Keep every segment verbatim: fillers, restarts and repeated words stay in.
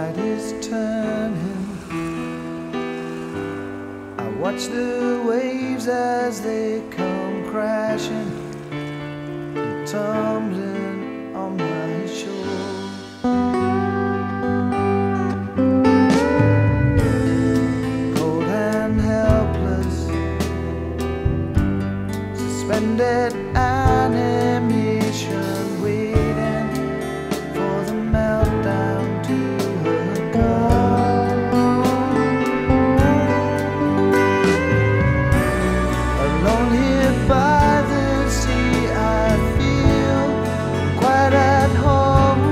tide is turning. I watch the waves as they come crashing and tumbling on my shore. Cold and helpless, suspended animation, waiting for the meltdown to occur. Alone here by the sea, I feel quite at home.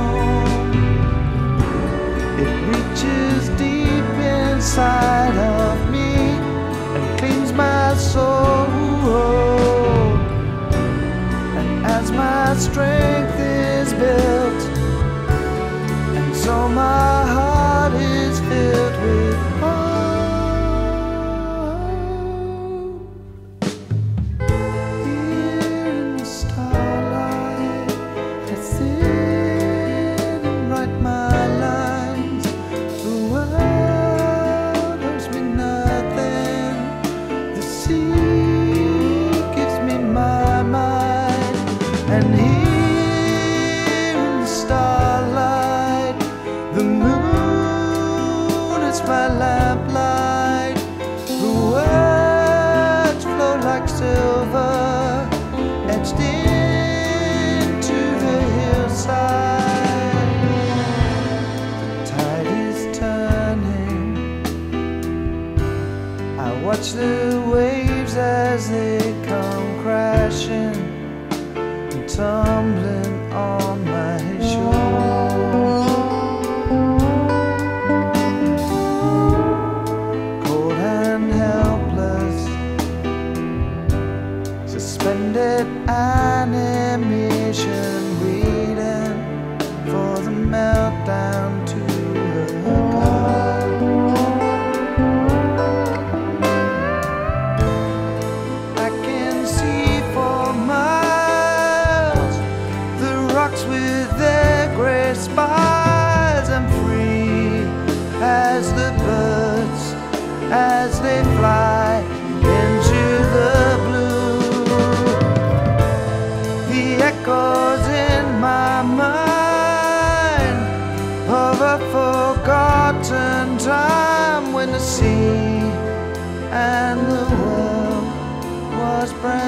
It reaches deep inside of me and cleans my soul. As my strength is built, and so my heart is filled with hope. Here in the starlight, I sit and write my lines. The world owes me nothing. The sea gives me my mind. And here in the starlight, the moon is my lamplight. The words flow like silver, etched into the hillside. The tide is turning. I watch the waves as they come crashing, tumbling on my shore. Cold and helpless, suspended animation, waiting for the meltdown to occur. I can see for my with their gray spires, I'm free as the birds as they fly into the blue. The echoes in my mind of a forgotten time when the sea and the world was brand